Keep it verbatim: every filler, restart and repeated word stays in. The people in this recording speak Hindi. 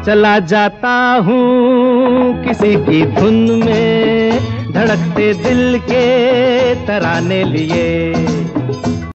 चला जाता हूँ किसी की धुन में, धड़कते दिल के तराने लिए।